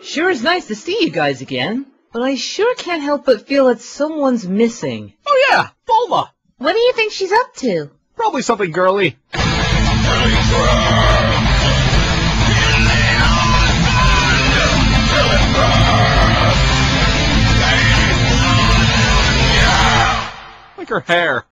Sure is nice to see you guys again, but I sure can't help but feel that someone's missing. Oh yeah, Bulma. What do you think she's up to? Probably something girly. Like her hair.